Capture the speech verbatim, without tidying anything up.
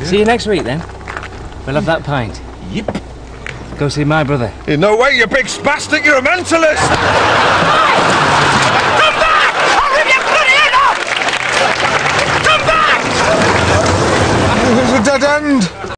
See you next week, then. We'll have that pint. Yep. Go see my brother. In no way, you big spastic, you're a mentalist! Come back! I'll rip your bloody head off! Come back! There's a dead end!